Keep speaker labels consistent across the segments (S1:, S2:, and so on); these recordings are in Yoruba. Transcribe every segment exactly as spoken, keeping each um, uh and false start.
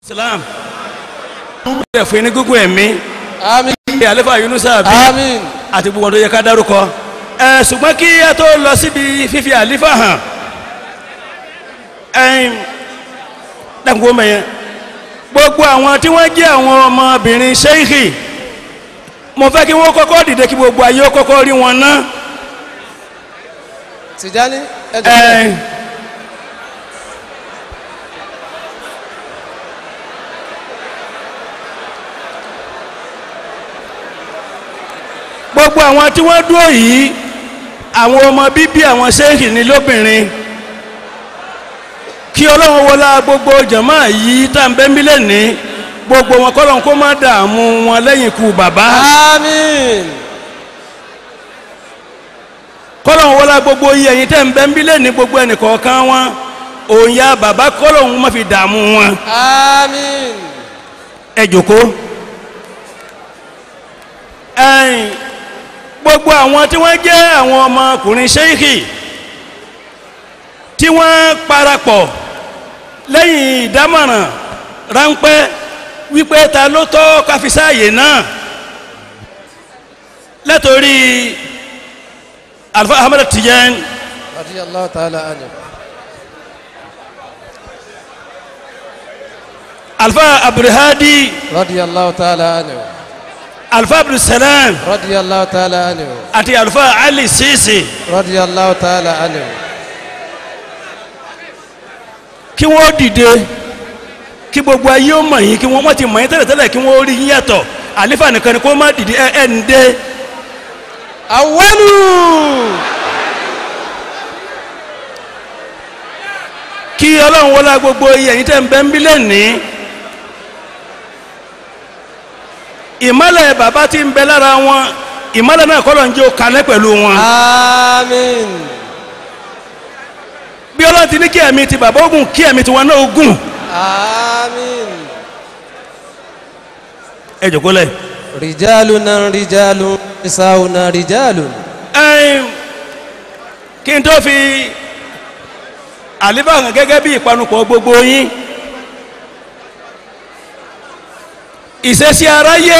S1: Islam ẹ fún ní gbogbo ẹ̀mí
S2: àmín
S1: Àlífà Yunusa bí
S2: àmín
S1: àti gbogbo tó yẹ ká dárúkọ ẹ ṣùgbọ́n kí ẹ tó lọ síbi fífi àlífà hàn ẹ̀yin dàgbò mẹ́yẹn gbogbo àwọn tí wọ́n jẹ́ àwọn ọmọbìnrin sheikhi mo fẹ́ kí wọ́n kọ́kọ́ dìde kí gbogbo ayé ó kọ́kọ́ rí wọn ná.
S2: Tijani
S1: ẹ̀yin gbogbo àwọn tí wọ́n dúró yìí àwọn ọmọ bíbí àwọn sheikhi ní lóbìnrin kí Ọlọ́run wọlá gbogbo jàmáà yìí tá ń bẹ mílẹ̀ ní gbogbo wọn kọ́lọ́n kó má dààmú wọn lẹ́yìn ikú bàbá
S2: àmín
S1: kọ́lọ́n wọlá gbogbo yìí ẹ̀yin tẹ́ ń bẹ mílẹ̀ ní gbogbo ẹnìkọ̀ọ̀kan wọn òun ya bàbá kọ́lọ́n má fi dààmú wọn
S2: àmín
S1: ẹ jókòó ẹ̀yin gbogbo àwọn tí wọ́n jẹ́ àwọn ọmọkùnrin sheikhi tí wọ́n parapọ̀ lẹ́yìn ìdámọ̀ràn ráńpẹ́ wípé ta ló tọ́ káfíṣáàyè náà látòrí Alfa Ahmad Tijani
S2: radiyallahu ta'ala anhu
S1: Alfa Abdulhadi
S2: radiyallahu ta'ala anhu
S1: Alfa Abdulsalam
S2: radiyallahu ta'ala anhu
S1: àti Alfa Ali Sisi
S2: radiyallahu ta'ala anhu
S1: kí wọ́n dìde kí gbogbo ayé ó mọ̀ yín kí wọ́n ti mọ̀ yín tẹ́lẹ̀tẹ́lẹ̀ kí wọ́n rí yín yàtọ̀ àlífà nìkan ni kó má dìde ẹ ẹ ń dé.
S2: awwalu
S1: kí Ọlọ́run wọlá gbogbo ẹ̀yin tẹ́ ń bẹ ń bí lẹ́ni ìmọ́lẹ̀ bàbá tí ń bẹ lára wọn ìmọ́lẹ̀ náà kọ́ ló ń jẹ́ òkàlẹ́ pẹ̀lú wọn.
S2: àmín
S1: bí Ọlọ́run ti ní kí ẹ̀mí ti bàbá ogun kí ẹ̀mí ti wọn náà ogun.
S2: àmín
S1: ẹ jókòó lẹ̀.
S2: rijaluna rijalun nisauna rijalun
S1: ẹ̀yin kí n tó fi àlífà hàn gẹ́gẹ́ bí ìpanupọ̀ gbogbo yín ìṣesí aráyé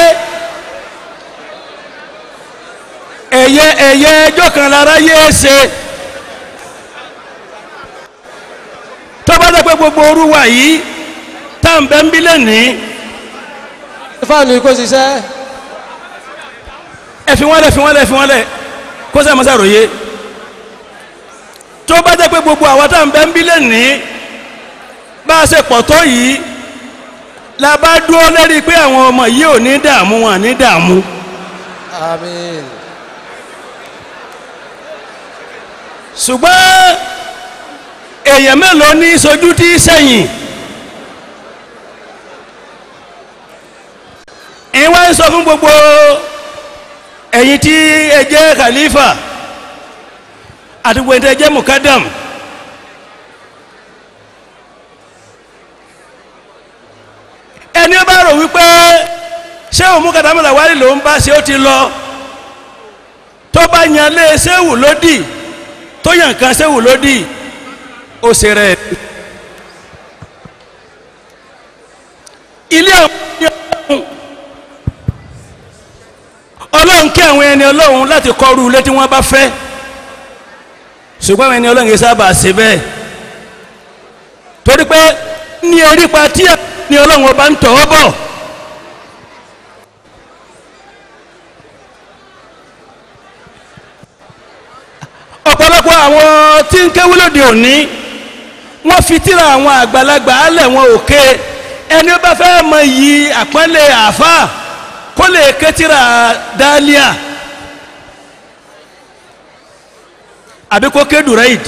S1: ẹ̀yẹ ẹ̀yẹ ẹjọ́ kan láráyé ṣe tó bá dẹ́ pé gbogbo orú wa yìí tá à ń bẹ́ ń bí lẹ́nìí
S2: fáànù kó ṣiṣẹ́
S1: ẹ fi wọ́n lẹ̀ fi wọ́n lẹ̀ fi wọ́n lẹ̀ kó sẹ́ mọ́sá ròyé tó bá dẹ́ pé gbogbo àwọn tá à ń bẹ́ ń bí lẹ́nìí bá a ṣe pọ̀ tó yìí la bá dúró lérí pé àwọn ọmọ yìí ò ní dààmú wọn ní dààmú.
S2: àmín
S1: ṣùgbọ́n èèyàn mélòó ní sojú tí sẹ́yìn ìyẹn wá ń sọ fún gbogbo ẹ̀yin tí ẹ jẹ́ khalifa àti gbogbo ẹ̀yin tí ẹ jẹ́ mukadam ẹni ó bá rò wípé ṣé òun mukadam làwárí ló ń bá ṣe ó ti lọ tó bá yan lé ṣéwù lódì tó yàn kan ṣéwù lódì ó ṣe rẹ̀ ilé ọ̀hún ọlọ́run kí àwọn ẹni ọlọ́run láti kọrú ilé tí wọ́n bá fẹ́ ṣùgbọ́n àwọn ẹni ọlọ́run yìí sábà ṣe bẹ́ẹ̀ torí pé ní erípa tí ẹni ọlọ́run ọba ń tọ̀ ọ́ bọ̀ ọ̀pọ̀lọpọ̀ àwọn tí ń kéwú lóde òní wọ́n fi tírà àwọn àgbàlagbà alẹ̀ wọn òkè ẹni ó bá fẹ́ mọ iyì àpọ́nlé àáfàá kó lè ké tírà dálíà àbí kó ké dùrẹ́ìd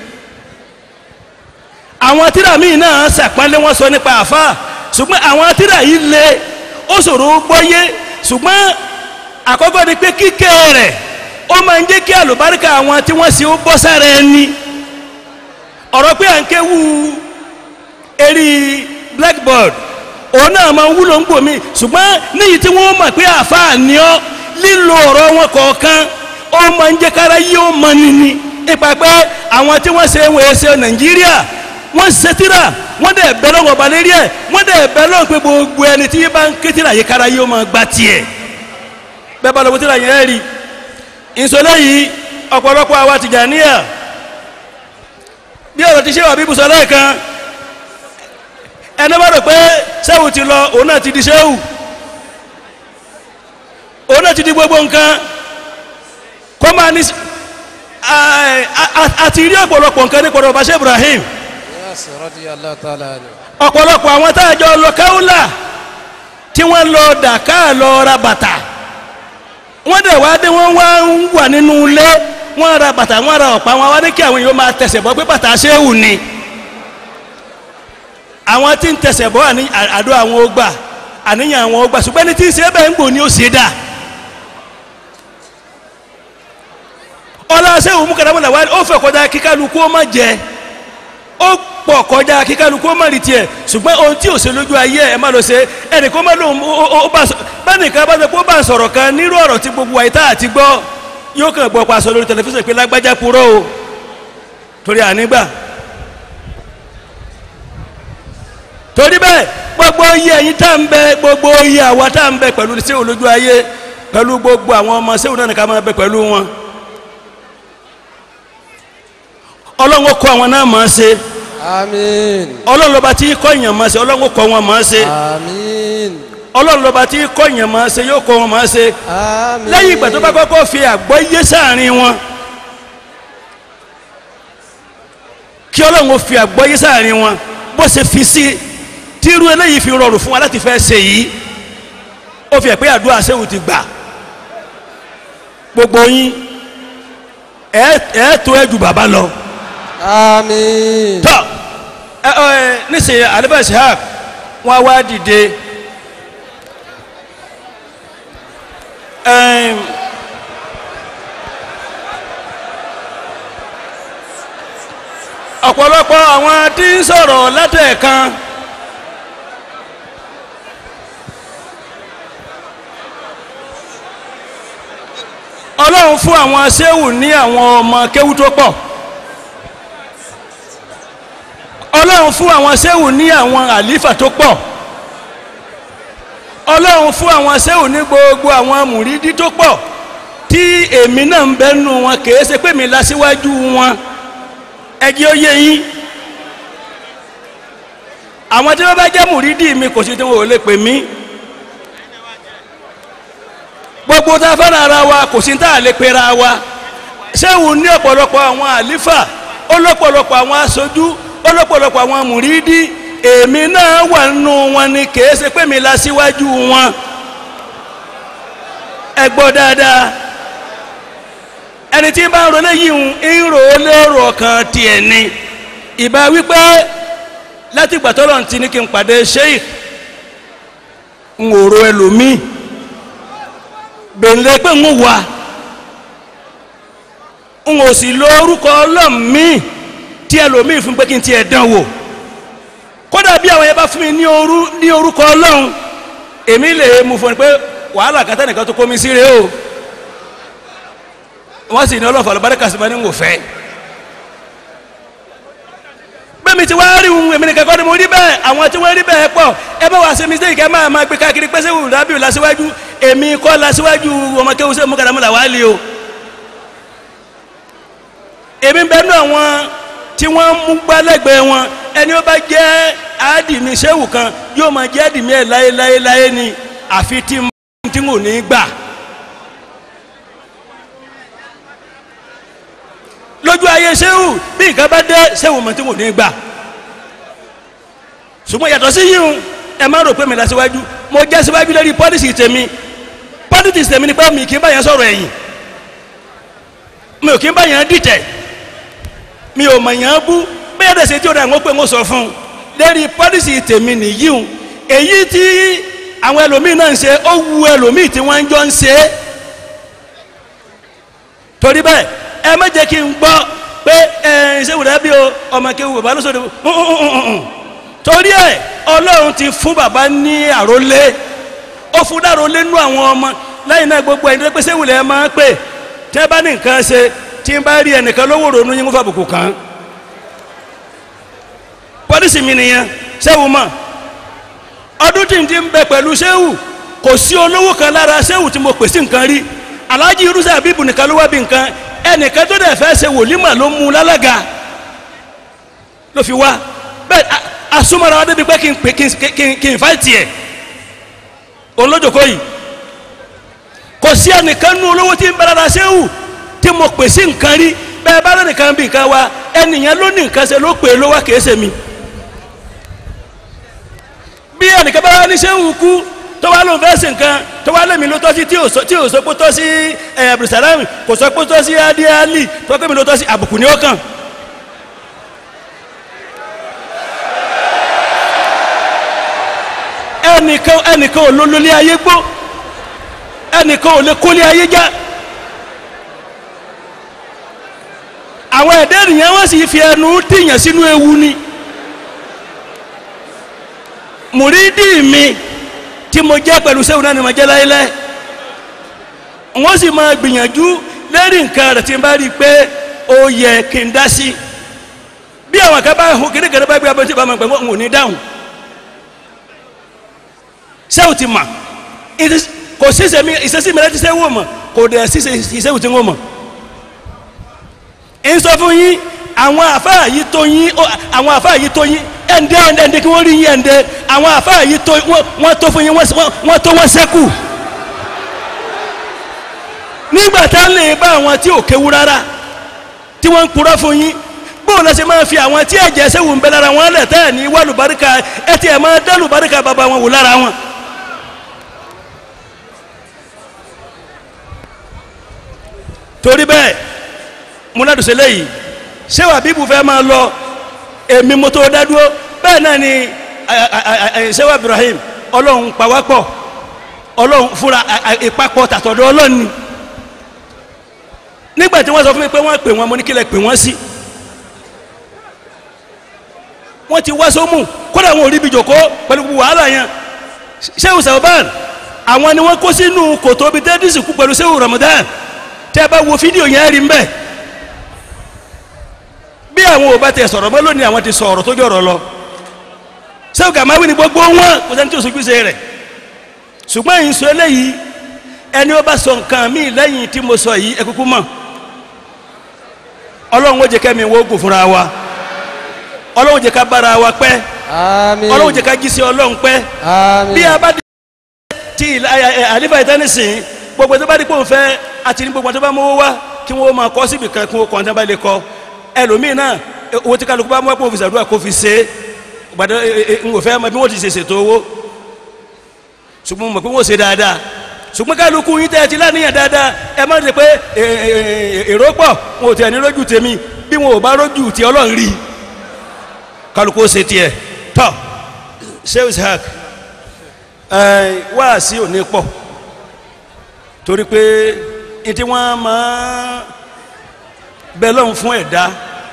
S1: àwọn tírà míì náà ṣàpọ́nlé wọn sọ nípa àáfàá ṣùgbọ́n àwọn tírà yìí lé ó ṣòro gbọ́yé ṣùgbọ́n àkọ́kọ́ ni pé kíké rẹ̀ ó máa ń jẹ́ kí àlùbáríkà àwọn tí wọ́n sì ó bọ́ sára ẹni ọ̀rọ̀ pé à ń kéwú eré blackboard òun náà máa ń wúlò ń gbòmí ṣùgbọ́n níyì tí wọ́n mọ̀ pé àfáà ní ọ́ lílo ọ̀rọ̀ wọn kọ̀ọ̀kan ó máa ń jẹ́ kára yí ó mọ nìní ipa pé àwọn tí wọ́n ṣe wọ́n ṣe Nàìjíríà wọ́n ṣe tíra wọ́n dẹ̀ bẹ́ lọ́wọ́ ọba lérí ẹ̀ wọ́n dẹ̀ bẹ́ lọ́wọ́ pé gbogbo ẹni tí bá ń ké tíra yìí kára yìí ó máa gba tiẹ̀ bẹ́ẹ̀ bá lọ́wọ́ tíra yẹn rí ìsọlẹ̀ yìí ọ̀pọ̀lọpọ̀ àwa Tìjàníyà bí ọ̀rọ̀ ti ṣe wà bí ibùsọ̀ lẹ́ẹ̀kan ẹni bá rò pé sẹ́wù ti lọ òun náà ti di sẹ́wù òun náà ti di gbogbo nǹkan kó máa ní àti rí ọ̀pọ̀lọpọ̀ nǹkan ní pọ̀lọpọ̀ Sheikh Ibrahim ọ̀pọ̀lọpọ̀ àwọn táàjọ lọ káúlà tí wọ́n lọ Dakar lọ ra bàtà wọ́n dẹ̀ wá dé wọ́n wá ń wà nínú ilé wọ́n ra bàtà wọ́n ra ọ̀pá wọn wá ní kí àwọn èèyàn máa tẹ̀sẹ̀ bọ́ pé bàtà ṣéwù ni àwọn tí ń tẹ̀sẹ̀ bọ́ àdó àwọn ọgbà àníyàn àwọn ọgbà ṣùgbọ́n ní tí ń ṣe é bẹ́ẹ̀ ń gbò ní ó ṣe dà ọlá ṣéwù mú kàdámọ́lá wá ó fẹ́ kọjá kíkálukú ó má jẹ ó pọ̀ kọjá kíkálukú ó má rí tiẹ̀ ṣùgbọ́n ohun tí ò ṣe lójú ayé ẹ̀ má lọ ṣe ẹnì kó má lóun ó bá bánìkan bá sọ pé ó bá ń sọ̀rọ̀ kan nírú ọ̀rọ̀ tí gbogbo àyíká àti gbọ́ yóò kàn gbọ́ paṣọ lórí tẹlifíṣàn pé lágbájá purọ́ o torí ànígbà torí bẹ́ẹ̀ gbogbo iye ẹ̀yin tá ń bẹ gbogbo iye àwa tá ń bẹ pẹ̀lú ṣéwù lójú ayé pẹ̀lú gbogbo àwọn ọmọ ṣéwù náà nìkan máa bẹ pẹ̀lú wọn ọlọ́run kọ́ àwọn náà máa ṣe
S2: àmín
S1: ọlọ́run lọ́ba tí kọ́ èèyàn máa ṣe ọlọ́run kọ́ wọn máa ṣe
S2: àmín
S1: ọlọ́run lọ́ba tí kọ́ èèyàn máa ṣe yóò kọ́ wọn máa ṣe
S2: àmín
S1: lẹ́yìn ìgbà tó bá kọ́kọ́ fi àgbọ́yé sáàrin wọn kí ọlọ́run fi àgbọ́yé sáàrin wọn bó ṣe fi sí tírú eléyìí fi rọrùn fún wa láti fẹ́ ṣe yìí ó fi ẹ̀ pé àdúrà ṣéwù ti gbà gbogbo yín ẹ̀ tó ẹ̀ ju bàbá lọ.
S2: àmín
S1: tọ́ ẹ ẹ nísìnyí Alfa Ishaq wọn wá dìde ọ̀pọ̀lọpọ̀ àwọn tí ń sọ̀rọ̀ látẹ̀ẹ̀kan ọlọ́run fún àwọn ṣéwù ní àwọn ọmọ kéwú tó pọ̀ ọlọ́run fún àwọn ṣéwù ní àwọn àlífà tó pọ̀ ọlọ́run fún àwọn ṣéwù ní gbogbo àwọn mùrídí tó pọ̀ tí èmi náà ń bẹ́nu wọn kìí ṣe pé mi lásíwájú wọn ẹgbẹ́ ó yé yín àwọn tí wọ́n bá jẹ́ mùrídí mi kò sí tí wọ́n ò lè pè mí gbogbo tá a fẹ́ràn ara wa kò sí tá a lè pera wa ṣéwù ní ọ̀pọ̀lọpọ̀ àwọn àlífà ó lọ́pọ̀lọpọ̀ àwọn aṣojú ó lọ́pọ̀lọpọ̀ àwọn mùrídí èmi náà wà nínú wọn ni kìí ṣe pé mi la síwájú wọn ẹ gbọ́ dáadáa ẹni tí bá ń ro léyìí ń rò ó lérò ọkàn tiẹ̀ ni ìbá wípé láti ìgbà tọ́lọ̀ ti ní kí n pàdé sheikh ń òrò ẹlòmíì gbèǹlé pé ń wà ń ò sì lo orúkọ ọlọ́mí tí ẹlòmíì fún pé kí n ti ẹ̀ dán wò kódà bí àwọn yẹn bá fún mi ní orúkọ ọlọ́run èmi lè mú fún ni pé wàhálà kátà nìkan tó kó mi sí rèé o wọ́n sì ní ọlọ́fà lọ́bàdàkà sí ma ní wò fẹ́ bẹ́ẹ̀mi tí wọ́n rí ohun èmi nìkan kọ́ ni mo rí bẹ́ẹ̀ àwọn tí wọ́n rí bẹ́ẹ̀ pọ̀ ẹ bá wàá ṣe mistake kẹ́ máa máa gbé káàkiri pé Ṣéwù Rábíù lásìwájú èmi kọ́ lásìwájú ọmọ kéwù Ṣéwù Mukadamu Lawali o èmi bẹ́ẹ̀ nú àwọn tí wọ́n mú gbálẹ́gbẹ̀ẹ́ wọn ẹni ó bá jẹ́ àdìmí Ṣéwù kan yóò máa jẹ́ àdìmí ẹ̀ láéláéláé ni àfi tí tí mo ní gbà lójú ayé Ṣéwù bí nǹkan bá dé Ṣéwù mọ̀ tí mo ní gbà ṣùgbọ́n yàtọ̀ sí yíyún ẹ má rò pé mi lásìwájú mo jẹ́ síwájú lórí pọ́lísì tèmi pọ́lísì tèmi ni pé mi kì í bá yẹn sọ̀rọ̀ ẹ̀yìn mi ò kì í bá yẹn dìtẹ̀ mi ò mọ̀ yẹn bú bẹ́ẹ̀ dẹ̀ ṣe tí ó dà wọ́n pé mo sọ fún un lórí pọ́lísì tèmi nìyíhun èyí tí àwọn ẹlòmíì náà ń ṣe ó wu ẹlòmíì tí wọ́n ń jọ ń ṣe é torí bẹ́ẹ̀ ẹ má jẹ́ kí n gbọ́ pé ẹ Ṣéwù Rábíù ọmọ kéwù bàbá ló sọ̀rọ̀ torí ẹ Ọlọ́run ti fún bàbá ní àrólé ó fún dárólé nú àwọn ọmọ lẹ́yìn náà gbogbo ẹni tó pé Ṣéwù lẹ́ máa ń pè tẹ́ bá ní nǹkan ṣe tí n bá rí ẹnìkan lówó ronú yín kó fàbùkù kàn pọ́lísì mi nìyẹn sẹ́wù mọ́ ọdún tí n ti ń bẹ pẹ̀lú sẹ́wù kò sí olówó kan lára sẹ́wù tí mo pè sí nǹkan rí Alhaji Yunusa Habibu nìkan ló wá bí nǹkan ẹnìkan tó dẹ̀ fẹ́ ṣe wòlímà ló mú un lálága ló fi wá bẹ́ẹ̀ asúmọ́ra wa débi pé kí n pè kí n kí n fà tiẹ̀ òun lójoko yìí kò sí ẹnìkan nú olówó tí ń bẹ lára sẹ́wù tí mo pè sí nǹkan rí bẹ́ẹ̀ bá lẹ́nìkan bí nǹkan wa ẹnìyẹn ló ní nǹkan ṣe ló pè é ló wá kìí ṣe mi bí ẹnìkan bá wá ní sẹ́wù kú tó wá lóun fẹ́ ṣe nǹkan tó wá lẹ́mi ló tọ́ sí tí ò sọ pé tọ́ sí ẹ̀ Abdulsalam kò sọ pé tọ́ sí adéálì tó pé mi ló tọ́ sí àbùkù ní ọkàn. ẹnìkan ẹnìkan ò lólólé ayé gbó ẹnìkan ò lè kólé ayé já àwọn ẹ̀dẹ́ ènìyàn wọ́n sì fi ẹnu tìyàn sínú ewu ni mùrídìí mi tí mo jẹ́ pẹ̀lú sẹ́wọ̀n náà ni mo jẹ́ láyélẹ́ wọ́n sì máa gbìyànjú lérí nǹkan rẹ̀ tí n bá rí i pé ó yẹ kí n dá sí bí àwọn kan bá hun kékeré bá gbé abẹ́ tí bá máa gbẹ̀mọ́ n ò ní dáhùn sẹ́wọ̀n ti mà kò sí ìṣesí mi láti sẹ́wọ̀n mọ̀ kò dẹ̀ sí ìṣesí tí wọ́n mọ̀ ń sọ fún yín àwọn àfáà yìí tó yín àwọn àfáà yìí tó yín ẹ̀ǹdẹ́ ẹ̀ǹdẹ́ kí wọ́n rí yín ẹ̀ǹdẹ́ àwọn àfáà yìí tó wọ́n tó fún yín wọ́n tó wọ́n sẹ́kù nígbà tá a lè bá àwọn tí ò kéwu rárá tí wọ́n ń purọ́ fún yín bóun lọ sí máa fi àwọn tí ẹ̀jẹ̀ sẹ́wù ń bẹ lára wọn lẹ̀ tẹ́ ẹ̀ ní wà lùbáríkà ẹ̀ tí ẹ̀ máa dá lùbáríkà bàbá wọn wò lára wọn. torí bẹ́ẹ̀ múnádùsẹ́ lẹ́yìn ṣé wà bíbù fẹ́ máa lọ èmi mo tó dá dúró bẹ́ẹ̀ náà ni ṣéwà Ibrahim ọlọ́run pàwápọ̀ ọlọ́run fúnra ìpapọ̀ tàtọ̀dọ̀ ọlọ́run ni nígbà tí wọ́n sọ fún mi pé wọ́n pè wọ́n mo ní kílẹ̀ pè wọ́n sí wọ́n ti wá sómù kódà wọn ò rí bí jòkó pẹ̀lú wàhálà yẹn ṣéwù Sàwọ́bàn àwọn ni wọ́n kó sínú kòtò bíi tẹ́dísì kú pẹ̀lú ṣéwù Ramadan tẹ́ bá wo fídíò yẹn rí mbẹ́ bí àwọn ò bá tẹ sọ̀rọ̀ mọ́ lónìí àwọn ti sọ̀rọ̀ tó jọ̀rọ̀ lọ sẹ́wọ̀n Kàmáwí ni gbogbo wọn kò sẹ́ni tí o sojú ṣe rẹ̀ ṣùgbọ́n èyí sọ eléyìí ẹni ó bá sọ nǹkan míì lẹ́yìn tí mo sọ yìí ẹ kúkú mọ̀ ọlọ́run ó jẹ́ kẹ́mi wo oògùn fúnra wa ọlọ́run jẹ́ ká bára wa pẹ́
S2: Àmín.
S1: ọlọ́run jẹ́ ká jí sí ọlọ́run pẹ́
S2: Àmín.
S1: bí a bá dé tí àlífà ìtẹ́nisìn gbogbo tó bá dé pé òun fẹ́ àti ní gbogbo tó bá mówó wá kí wọ́n máa kọ́ síbi kan kí wọ́n kọ́ ní bá lè kọ́ ẹlòmíì náà owó tí kálukú bá mú ẹ̀pọ̀ òfìsì àdúrà kó fi ṣe é gbàdé n kò fẹ́ mọ bí wọ́n ti ṣe ṣètò owó ṣùgbọ́n mọ̀ pé wọ́n ṣe dáadáa ṣùgbọ́n kálukú yín tẹ́ ẹ ti láníyàn dáadáa ẹ má ṣe pé èrò pọ̀ wọn ò tẹ̀ ní rójú tèmi bí wọn ò bá rójú tí Ọlọ́run rí kálukú ó ṣe tiẹ̀ tọ́ Sheikh Ishaq wá sí òní pọ̀ torí pé ní tí wọ́n máa bẹ lọ́hùn fún ẹ̀dá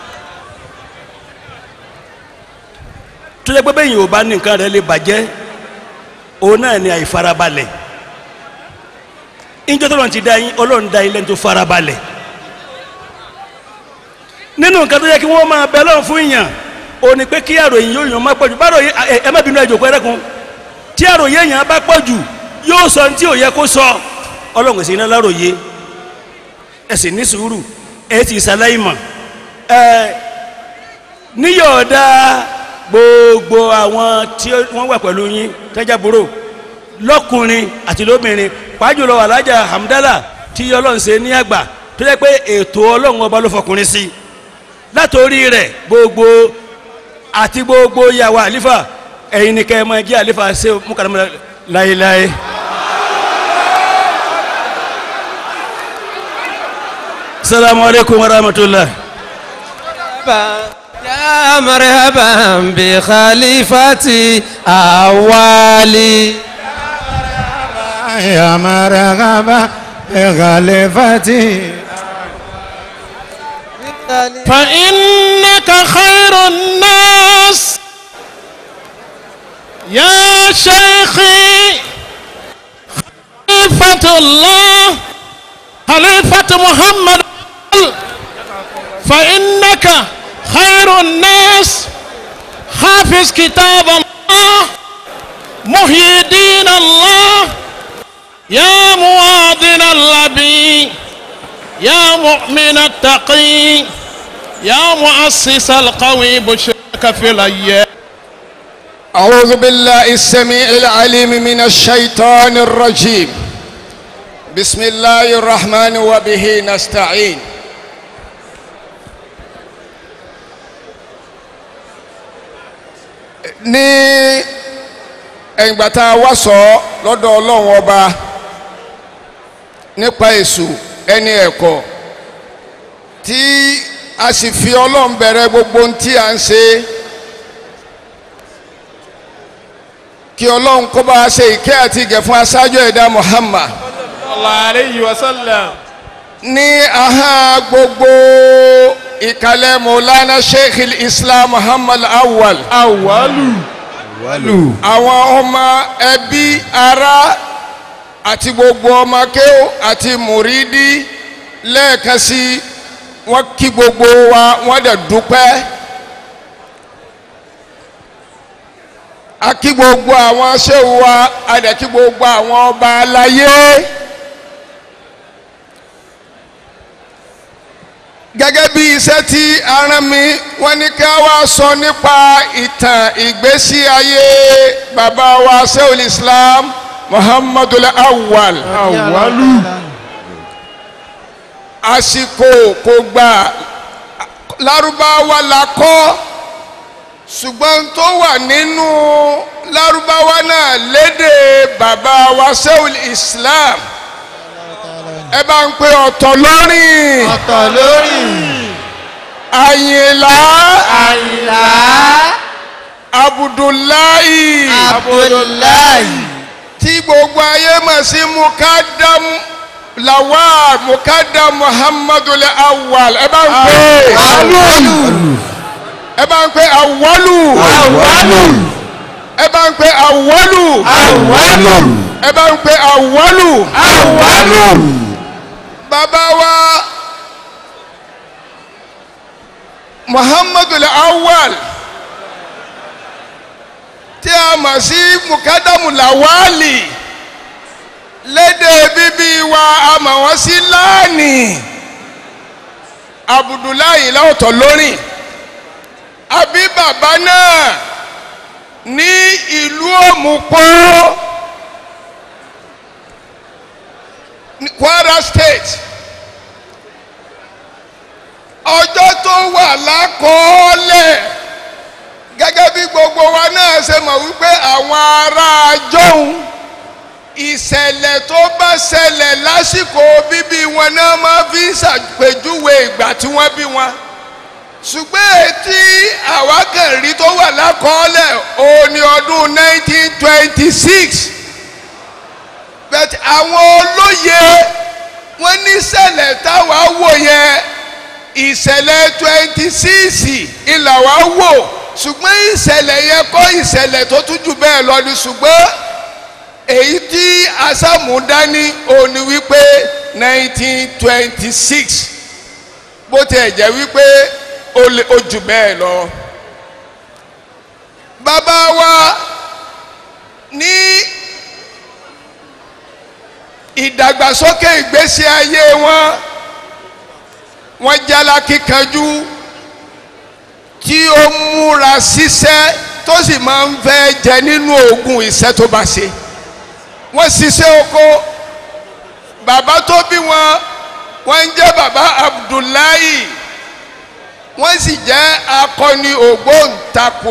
S1: tó jẹ́ pé bẹ́ẹ̀ yìí ò bá ní nǹkan rẹ̀ lè bàjẹ́ òun náà ni àìfarabalẹ̀ ìjọ tó lọ́n ti dá yín Ọlọ́run dá yín lẹ́nu tó farabalẹ̀ nínú nǹkan tó yẹ kí wọ́n máa bẹ lọ́hùn fún ìyàn òun ni pé kí àròyìn yóò yàn má pọ̀jù bá ròyìn ẹ má bínú ẹjọ́ pẹ́rẹ́kun tí àròyìn èèyàn bá pọ̀jù yóò sọ ní tí ò yẹ kó sọ Ọlọ́run sì iná láròyé ẹ sì ní sùúrù ẹ ti ṣàlàyé mọ̀ ẹ níyọ̀ọ́dá gbogbo àwọn tí wọ́n wà pẹ̀lú yín tẹ́jàbúrò lọ́kùnrin àti lóbìnrin pàjùlọ alájà Hamdala tí Ọlọ́run ṣe ní àgbà tó yẹ pé ètò Ọlọ́run ọba ló fọkùnrin sí látòrí rẹ̀ gbogbo àti gbogbo yàwó àlífà ẹ̀yin ni kẹ́ ẹ máa jẹ́ àlífà ṣe múkàdámọ́ láéláé. Assalamu alaikum warahmatullah.
S2: يا مرحبا بخليفتي أولي
S3: يا مرحبا بخليفتي فإنك خير الناس يا شيخي خليفة الله خليفة محمد فإنك خير الناس حافظ كتاب الله محيي دين الله يا مواطن اللبي يا مؤمن التقي يا مؤسس القوي بشرك في الأيام.
S4: أعوذ بالله السميع العليم من الشيطان الرجيم. بسم الله الرحمن وبه نستعين. ní ẹ̀yìngbà tá a wá sọ lọ́dọ̀ Ọlọ́run ọba nípa èṣù ẹni ẹ̀kọ́ tí a sì fi Ọlọ́run bẹ̀rẹ̀ gbogbo ohun tí a ń ṣe kí Ọlọ́run kó bá a ṣe ìkẹ́ àti ìgẹ̀ fún aṣáájú ẹ̀dá Muhammad
S1: sallallahu alayhi wa sallam.
S4: ní aha gbogbo ìkàlẹ̀ Maulana Sheikh Islam Muhammad Awwal
S1: awalu.
S4: awalu àwọn ọmọ ẹbí ará àti gbogbo ọmọ kéwú àti mùrídí lẹ́ẹ̀kan sí wọ́n kí gbogbo wa wọ́n dẹ̀ dúpẹ́ a kí gbogbo àwọn ṣéwù wa a dẹ̀ kí gbogbo àwọn ọba aláyé. gẹ́gẹ́ bí iṣẹ́ tí a rán mi wọ́n ní ká wá sọ nípa ìtàn ìgbésí ayé bàbá wa Sheikhul Islam Muhammadul Awwal
S1: awalu.
S4: àsìkò kò gbà lárúbáwá la kọ́ ṣùgbọ́n tó wà nínú lárúbáwá náà lédè bàbá wa Sheikhul Islam ẹ bá ń pe ọ̀tọ̀ lórin.
S2: ọ̀tọ̀ lórin.
S4: Àyìnlá.
S2: Àyìnlá.
S4: Abudulayi.
S2: Abudulayi.
S4: tí gbogbo ayé mọ̀ sí Mukadam Lawal Mukadam Muhammadul Awwal ẹ bá ń pe.
S2: Awalu.
S4: ẹ bá ń pe Awalu.
S2: Awalu.
S4: ẹ bá ń pe Awalu.
S2: Awalu.
S4: ẹ bá ń pe Awalu.
S2: Awalu.
S4: bàbá wa Muhammadul Awwal tí a mọ̀ sí Mukadamu Lawali lédè bíbí wa a mọ̀ wọ́n sí láàní Abudulayi lọ́tọ̀ lórí àbí bàbá náà ní ìlú Òmùpọ̀ Kwara State ọjọ́ tó wà lákọọ́lẹ̀ gẹ́gẹ́ bí gbogbo wa náà ṣe mọ̀ wípé àwọn ará jọ̀hún ìṣẹ̀lẹ̀ tó bá ṣẹlẹ̀ lásìkò bíbí wọn náà máa fi ṣàpèjúwe ìgbà tí wọ́n bí wọn ṣùgbọ́n ètí àwákàrí tó wà lákọọ́lẹ̀ òun ni ọdún nineteen twenty six bẹ́ẹ̀ àwọn olóye wọ́n ní ìṣẹ̀lẹ̀ táwa wò yẹn ìṣẹ̀lẹ̀ twenty six ìlà wa wò ṣùgbọ́n ìṣẹ̀lẹ̀ yẹn kọ́ ìṣẹ̀lẹ̀ tó tún jù bẹ́ẹ̀ lọ ni ṣùgbọ́n èyí tí asámúdání òní wípé nineteen twenty six bó tiẹ̀ jẹ́ wípé ó jù bẹ́ẹ̀ lọ. bàbá wa ní ìdàgbàsókè ìgbésí ayé wọn wọ́n jálá kíkanjú tí ó múra ṣiṣẹ́ tó sì máa ń fẹ́ jẹ nínú oògùn iṣẹ́ tó bá ṣe wọ́n ṣiṣẹ́ oko bàbá tó bí wọn wọ́n ń jẹ́ bàbá Abdullahi wọ́n sì jẹ́ akọni ògbóǹtakò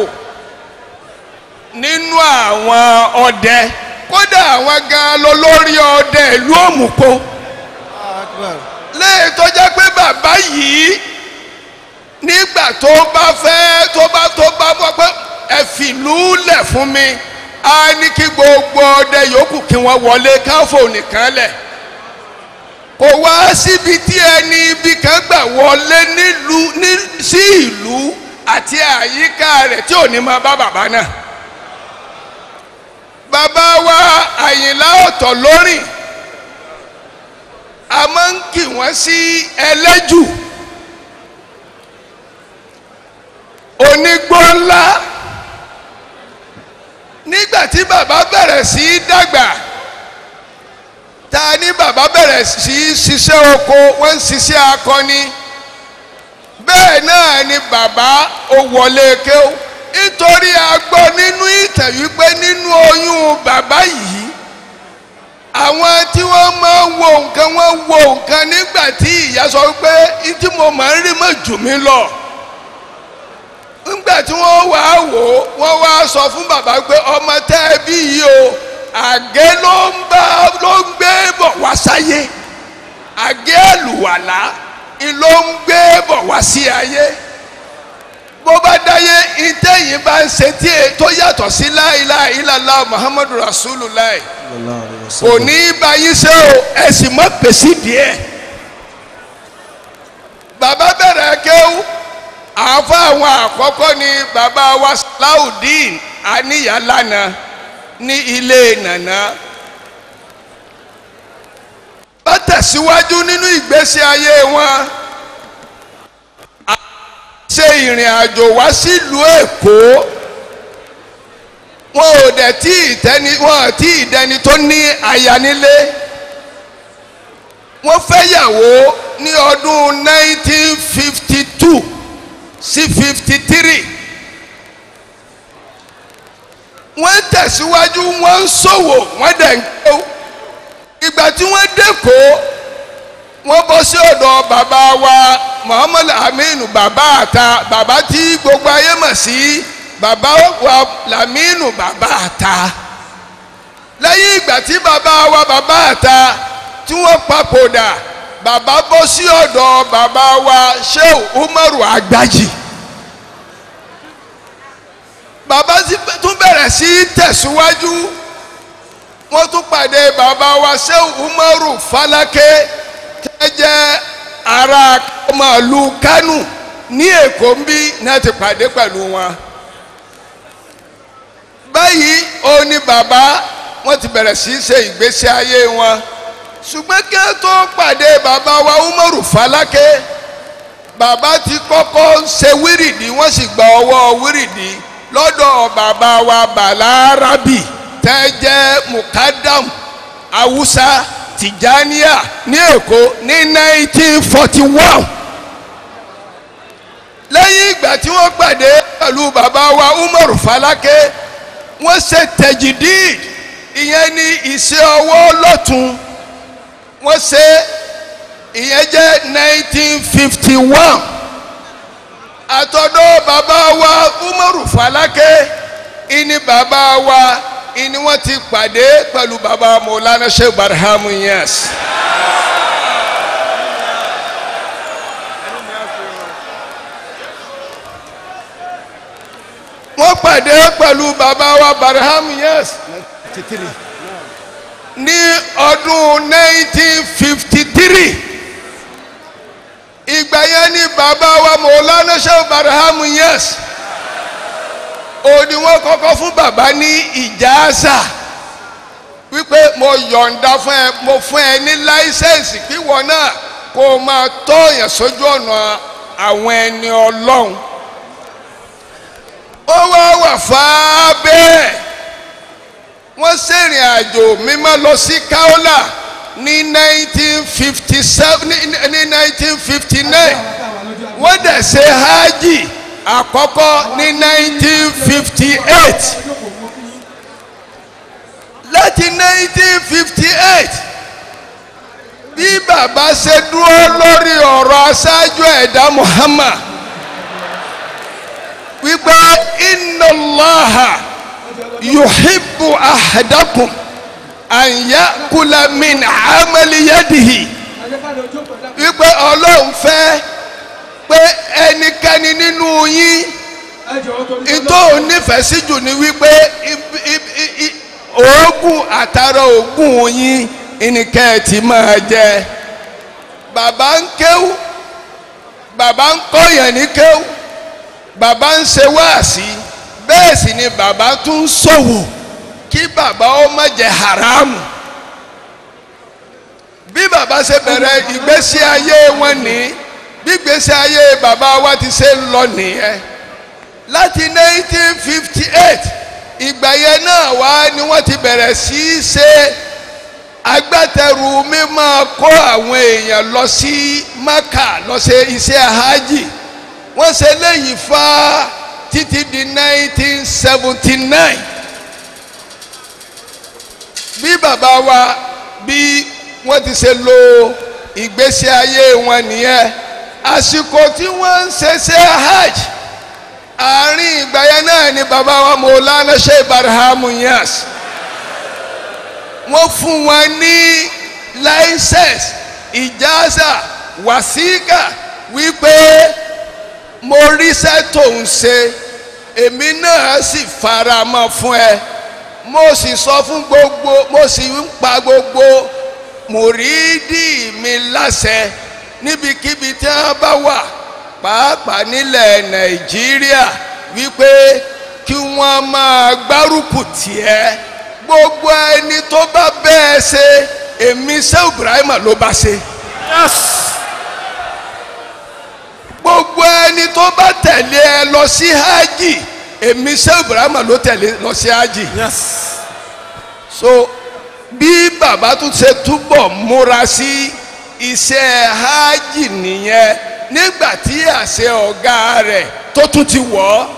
S4: nínú àwọn ọdẹ kódà àwọn gan lọ lórí ọdẹ ìlú Òmùpọ̀ lẹ́yìn tó jẹ́ pé bàbá yìí nígbà tó bá fẹ́ tó bá tó bá bọ́ pé ẹ fìlú lẹ̀ fún mi á ní kí gbogbo ọdẹ yòókù kí wọ́n wọlé káfò nìkan lẹ̀ kò wá síbi tí ẹni ibi kan gbà wọlé nílùú ní sí ìlú àti àyíká rẹ̀ tí ò ní máa bá bàbá náà bàbá wa Àyìnlá ọ̀tọ̀ lórí a máa ń kì wọ́n sí ẹlẹ́jù onígbó ńlá nígbà tí bàbá bẹ̀rẹ̀ sí í dàgbà ta ni bàbá bẹ̀rẹ̀ sí í ṣiṣẹ́ oko wọ́n ń ṣiṣẹ́ akọni bẹ́ẹ̀ náà ni bàbá ó wọlé kéwú nítorí a gbọ́ nínú ìtàn wípé nínú oyún bàbá yìí àwọn tí wọ́n máa ń wo nǹkan wọ́n wo nǹkan nígbà tí ìyá sọ pé tí mo máa ń rí mọ́ jù mí lọ nígbà tí wọ́n wá wò ó wọ́n wá sọ fún bàbá pé ọmọ tẹ́ ẹ bí yìí o àgé ló ń bá ló ń gbé bọ̀ wá sáyé àgé àlùwàlá ló ń gbé bọ̀ wá sí ayé bó bá dáyé ìtẹ̀yìn bá ń ṣe tí tó yàtọ̀ sí la ilaha illallah muhammadu rasulullah kò ní bá yín ṣe o ẹ sì mọ́ pèsè díẹ̀ bàbá bẹ̀rẹ̀ kéwú àáfà àwọn àkọ́kọ́ ni bàbá wa Salaudeen Aníyàlánà ní ilé nàná bá tẹ̀síwájú nínú ìgbésí ayé wọn ṣe ìrìn àjò wá sílùú Èkó wọn ò dẹ̀ tí ìtẹ́ni wọn ò tí ìdẹni tó ní aya nílé wọ́n fẹ́yàwó ní ọdún nineteen fifty two sí fifty three wọ́n tẹ̀síwájú wọ́n ń ṣòwò wọ́n dẹ̀ ń kéwú ìgbà tí wọ́n dẹ́kọ̀ọ́ wọ́n bọ́ sí ọ̀dọ̀ bàbá wa Muhammad Aminu bàbá àta bàbá tí gbogbo ayé mọ̀ sí bàbá wa Laminu bàbá àta lẹ́yìn ìgbà tí bàbá wa bàbá àta tí wọ́n papòdà bàbá bọ́ sí ọ̀dọ̀ bàbá wa Shehu Umaru Agbaji bàbá tún bẹ̀rẹ̀ sí tẹ̀síwájú wọ́n tún pàdé bàbá wa Shehu Umaru Falake tẹ́ jẹ́ ará ọmọlú Kánò ní Èkó ń bí náà ti pàdé pẹ̀lú wọn báyìí ó ní bàbá wọ́n ti bẹ̀rẹ̀ sí ṣe ìgbésí ayé wọn ṣùgbọ́n kí ẹ tó pàdé bàbá wa Umaru Falake bàbá ti kọ́kọ́ ṣe wírìdì wọ́n sì gba ọwọ́ wírìdì lọ́dọ̀ bàbá wa Balarabi tẹ́ jẹ́ Mukadam Awusa Tijaniya ní Èkó ní nineteen forty one lẹ́yìn ìgbà tí wọ́n pàdé pẹ̀lú bàbá wa Umaru Falake wọ́n ṣe tẹ̀jìdìd ìyẹn ní iṣẹ́ ọwọ́ lọ́tún wọ́n ṣe ìyẹn jẹ́ nineteen fifty one àtọ̀dọ̀ bàbá wa Umaru Falake ìní bàbá wa ìní wọ́n ti pàdé pẹ̀lú bàbá Maulana Sheikh Ibrahim Inyas. wọ́n pàdé pẹ̀lú bàbá wa Ibrahim Inyas ní ọdún nineteen fifty three ìgbà yẹn ni bàbá wa Maulana Sheikh Ibrahim Inyas òní wọ́n kọ́kọ́ fún bàbá ní ìjáàsà wípé mo yọ̀ǹda fún ẹ mo fún ẹ ní láísẹ̀nsì kí wọ́n náà kó o máa tọ́yàn sójú ọ̀nà àwọn ẹni Ọlọ́run ó wá wà fáá bẹ́ẹ̀ wọ́n ṣèrìn àjò mímọ́ lọ sí Kaola ní nineteen fifty seven ní nineteen fifty nine wọ́n dẹ̀ ṣe hajj àkọ́kọ́ ní nineteen fifty eight láti nineteen fifty eight bí bàbá ṣe dúró lórí ọ̀rọ̀ aṣáájú ẹ̀dá Muhammad wípé inna Allaha yuhibbu ahadakum an yakula min amali yadihi wípé Ọlọ́run fẹ́ pé ẹnikẹ́ni nínú yín ìtò onífẹ̀ẹ́ sí jù ní wípé oògùn àtàrà oògùn yín ìníkẹ́ ti máa jẹ bàbá ń kéwú bàbá ń kọ́yàn ní kéwú bàbá ń ṣe wáàsí bẹ́ẹ̀ sì ni bàbá tún ń ṣòwò kí bàbá ó má jẹ haramu bí bàbá ṣe bẹ̀rẹ̀ ìgbésí ayé wọn ní bí ìgbésí ayé bàbá wa ti ṣe ń lọ nìyẹn láti nineteen fifty eight ìgbà yẹn náà wá ni wọ́n ti bẹ̀rẹ̀ sí í ṣe agbátẹrù mímọ́ kó àwọn èèyàn lọ sí Maka lọ ṣe iṣẹ́ hajj wọ́n ṣe léyìí fa títí di nineteen seventy nine bí bàbá wa bí wọ́n ti ṣe lo ìgbésí ayé wọn nìyẹn àsìkò tí wọ́n ń ṣiṣẹ́ hajj àárín ìgbà yẹn náà ni bàbá wa Maulana Sheikh Ibrahim Niass wọ́n fún wọn ní láísẹ̀nsì ìjáza wàsíkà wípé mo ríṣẹ́ tó ń ṣe èmi náà sì fara mọ́ fún ẹ mo sì sọ fún gbogbo mo sì ń pa gbogbo mùrídì mi láṣẹ níbikíbi tí wọ́n bá wà pàápàá nílẹ̀ Nàìjíríà wípé kí wọ́n máa gbárùkù tiẹ̀ gbogbo ẹni tó bá bẹ́ẹ̀ ṣe èmi Sheikh Ibrahim ló bá ṣe. gbogbo ẹni tó bá tẹ̀lé ẹ lọ sí hajj èmi Sheikh Ibrahim ló tẹ̀lé lọ sí hajj. so bí bàbá tún ṣe túbọ̀ múra sí iṣẹ́ hajj nìyẹn nígbà tí àṣẹ ọ̀gá rẹ̀ tó tún ti wọ̀ ọ́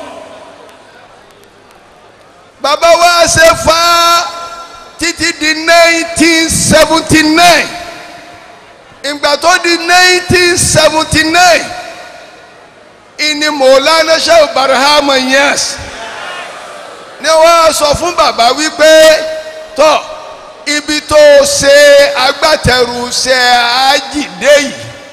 S4: bàbá wa ṣe fa títí di nineteen seventy nine ìgbà tó di nineteen seventy nine ìní Maulana Sheikh Ibrahim Niass ni wọ́n sọ fún bàbá wípé tó ibi tó ṣe agbátẹrù ṣe àjídé yìí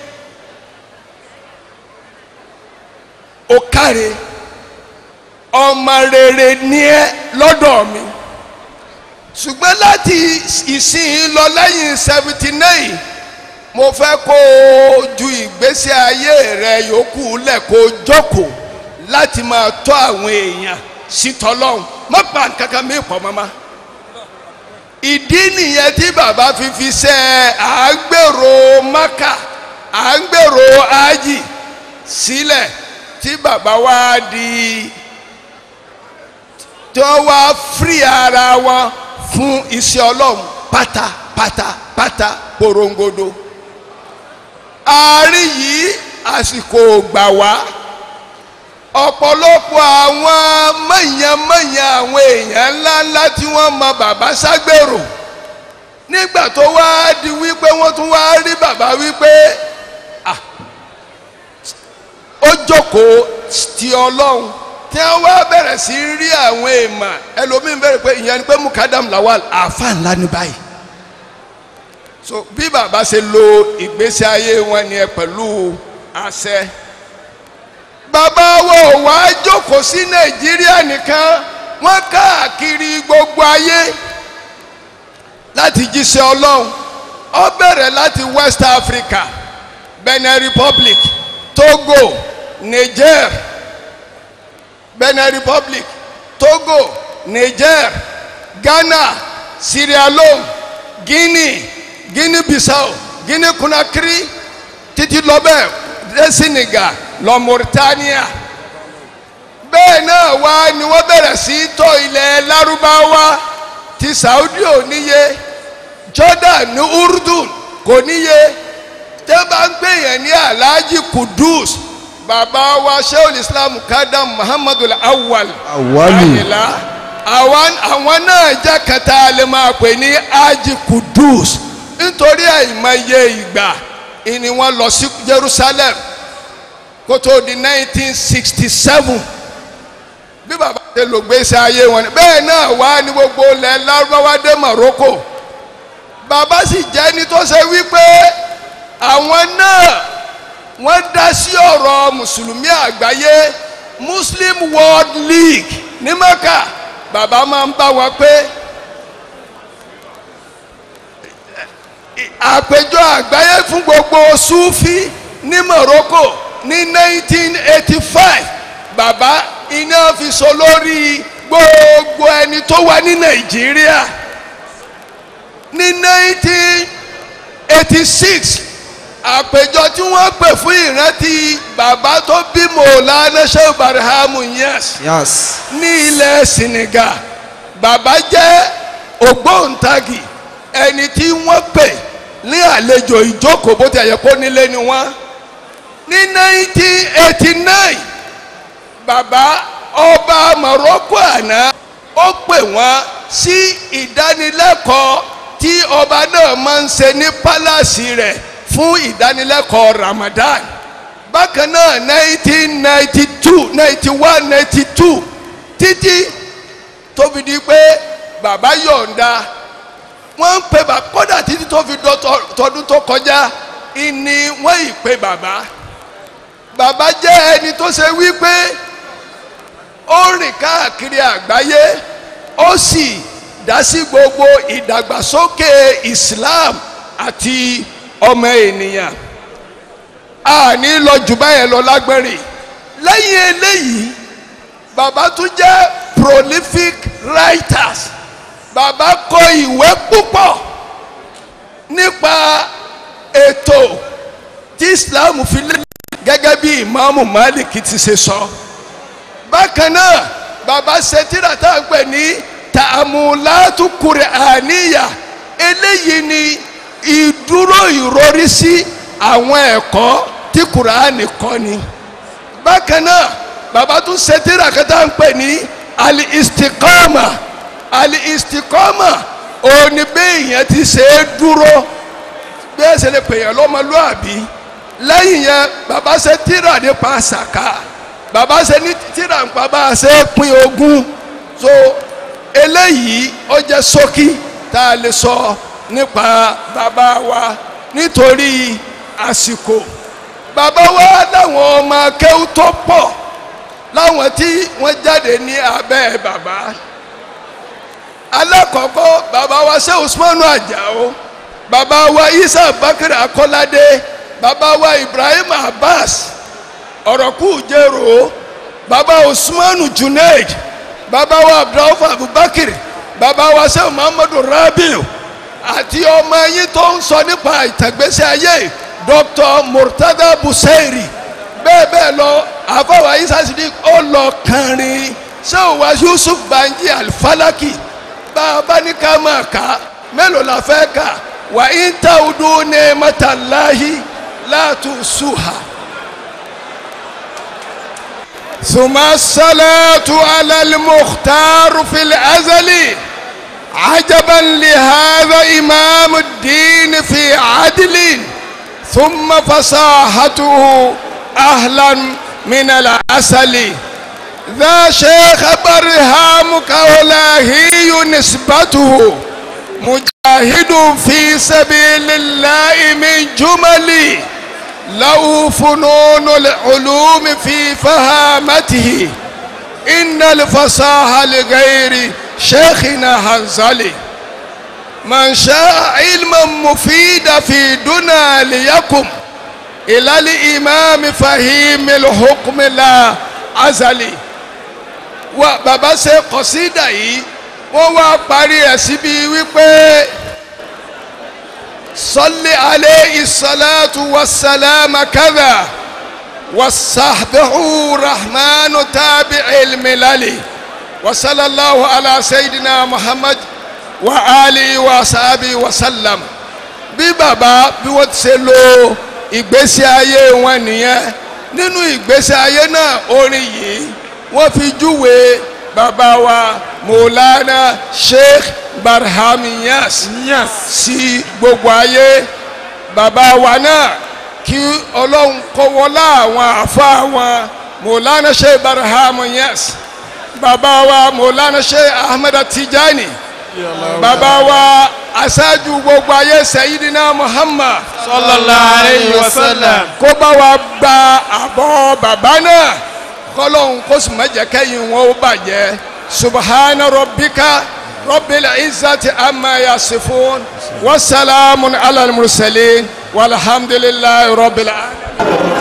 S4: ó káre ọmọ rere ní ẹ lọ́dọ̀ mi ṣùgbọ́n láti ìsìn lọ lẹ́yìn seventy nine mo fẹ́ kó o ju ìgbésí ayé rẹ yòókù lẹ̀ kó o jókòó láti máa tọ́ àwọn èèyàn sí tọ́lọ́hún má pa nǹkan kan mí pọ̀ mọ́mọ́ ìdí nìyẹn tí bàbá fi fi ṣe à ń gbèrò Maka à ń gbèrò ájì sílẹ̀ tí bàbá wa di tí wọ́n wá fírí ara wọn fún iṣẹ́ Ọlọ́run pátápátá pátá porongodo àárín yìí àsìkò gbà wá ọ̀pọ̀lọpọ̀ àwọn mọ̀nyánmọ̀nyán àwọn èèyàn ńláńlá tí wọ́n mọ bàbá Ságbèrò nígbà tó wá di wípé wọ́n tún wá rí bàbá wípé ah ó jókòó ti Ọlọ́run tí wọ́n wá bẹ̀rẹ̀ sí rí àwọn èèmà ẹlòmíín bẹ̀rẹ̀ pé ìyẹn ni pé Mukadam Lawal àáfà ńlá ní báyìí so bí bàbá ṣe lo ìgbésí ayé wọn ni ẹ pẹ̀lú àṣẹ bàbá wo wá jókòó sí Nàìjíríà nìkan wọ́n káàkiri gbogbo ayé láti jíṣẹ́ Ọlọ́run ó bẹ̀rẹ̀ láti West Africa Benin Republic Togo Niger Benin Republic Togo Niger Ghana Sierra Leone Guinea Guinea Bissau Guinea Conakry títí lọ bẹ́ẹ̀ dé Senegal lọ Mauritania bẹ́ẹ̀ náà wá ni wọ́n bẹ̀rẹ̀ sí tọ́ ilẹ̀ Lárúbáwá ti Saudi ò níye Jordan ní Urdun kò níye tẹ́ bá ń gbé yẹn ní Alhaji Kudus bàbá wa Sheikhul Islam Mukadam Muhammadul Awwal Ayila àwọn àwọn náà jẹ́ kẹta lè máa pè ní Haji Kudus nítorí àìmọye ìgbà ìní wọn lọ sí Jerusalem kó tó di nineteen sixty seven bí bàbá ṣe lò gbèsè ayé wọn bẹ́ẹ̀ náà wá ní gbogbo ilẹ̀ Lárúbáwá dé Morocco bàbá sì jẹ́ ní tó ṣe wípé àwọn náà wọ́n dá sí ọ̀rọ̀ mùsùlùmí àgbáyé Muslim World League ní Mẹ́kà bàbá máa ń bá wọn pé àpéjọ àgbáyé fún gbogbo Sufi ní Morocco ní nineteen eighty five bàbá iná fi sọ lórí gbogbo ẹni tó wà ní Nàìjíríà ní nineteen eighty six àpéjọ tí wọ́n pè fún ìrántí bàbá tó bí Maulana Sheikh Ibrahim Niass
S2: Yes.
S4: ní ilẹ̀ Senegal bàbá jẹ́ ògbóǹtagì ẹni tí wọ́n pè ní àlejò ìjókòó bó ti ẹ̀yẹ kó nílé ni wọ́n. ní nineteen eighty nine bàbá ọba Morocco àná ó pè wọ́n sí ìdánilẹ́kọ̀ọ́ tí ọba náà máa ń ṣe ní pálásì rẹ̀ fún ìdánilẹ́kọ̀ọ́ Ramadan. bákan náà nineteen ninety two ninety one ninety two títí tó fi di pé bàbá yọ̀ǹda wọ́n ń pe bàbá kódà títí tó fi tọdún tó kọjá ìní wọ́n ì pe bàbá. bàbá jẹ́ ẹni tó ṣe wípé ó rìn káàkiri àgbáyé ó sì dá sí gbogbo ìdàgbàsókè Islam àti ọmọ ènìyàn. a ní lọ jù báyẹn lọ lágbẹ́rì. lẹ́yìn eléyìí bàbá tún jẹ́ prolific writers. bàbá kọ ìwé púpọ̀ nípa ètò tí Islam fi lé gẹ́gẹ́ bí Ìmáàmù Malik ti ṣe sọ. bákan náà bàbá ṣe tírà tá a pè ní Ta'amulatu Qur'aniyya. eléyìí ni ìdúró ìròrísí àwọn ẹ̀kọ́ tí Kùránì kọ́ ni. bákan náà bàbá tún ṣe tírà kan tá a pè ní Al-Istiqama. Al-Istiqama òní béèyàn ti ṣe é dúró bí ẹ ṣe lè pèèyàn lọ́mọlúàbí. lẹ́yìn yẹn bàbá ṣe tírà nípa sàká. bàbá ṣe ní tírà nípa bá a ṣe é pín ogún. so eléyìí ó jẹ́ ṣókí tá a lè sọ nípa bàbá wa nítorí àsìkò. bàbá wa láwọn ọmọ akẹ́wù tó pọ̀ láwọn tí wọ́n jáde ní abẹ́ bàbá. alákọ̀ọ́kọ́ bàbá wa ṣe Usmanu Ajao, bàbá wa Isa Bakr Akọ́ládé, bàbá wa Ibrahim Abbas ọ̀rọ̀kú jẹ́rò, bàbá Usmanu Junaid, bàbá wa Abdulrauf Abubakar, bàbá wa ṣe Muhammadu Rabiu àti ọmọ yín tó ń sọ nípa ìtàgbésí ayé Doctor Murtada Busairi. bẹ́ẹ̀ bẹ́ẹ̀ lọ àfọwọ́ Isa Sidik ó lọ kàrin ṣé òwa Yusuf Banji Alfalaki. bàbá ní ká máa kà mélòó la fẹ́ kà wà in ta'udu ni'matallahi la tuhsuha. thumma salatu ala al-mukhtar fil azali ajaban li hadha imam ad-din fi adlin thumma fasahatuhu ahlan min al-asali. ذا شيخ برهام كولاهي نسبته مجاهد في سبيل الله من جمل له فنون العلوم في فهامته إن الفصاحة لغير شيخنا هنزلي. من شاء علما مفيدا في دنا ليكم إلى الإمام فهيم الحكم لا azali. wa bàbá ṣe kọsídà yìí wọ́n wá parí ẹ̀ síbi wípé salli alayhi salatu wassalama kadha wasahbihu rahmanu tabi'il milali wa sallallahu ala sayyidina Muhammad wa alihi wa sahbihi wa sallam. bí bàbá bí wọ́n ti ṣe lo ìgbésí ayé wọn nìyẹn. nínú ìgbésí ayé náà orin yìí wọ́n fi júwe bàbá wa Maulana Sheikh Barham Niass sí gbogbo ayé. bàbá wa náà kí Ọlọ́run kọ́wọ́lá àwọn àfa wọn Maulana Sheikh Barham Niass, bàbá wa Maulana Sheikh Ahmed Tijani, bàbá wa aṣáájú gbogbo ayé Sayyidina Muhammad
S3: sallallahu alayhi wa sallam.
S4: kó bá wa gba àbọ̀ bàbá náà kọ́lọ́hún kó sì má jẹ́ kẹ́yìn wọn ó bàjẹ́. subhana rabbika rabbil izzati amma yasifun wa salamun ala al-mursalin walhamdulillahi rabbil alamin.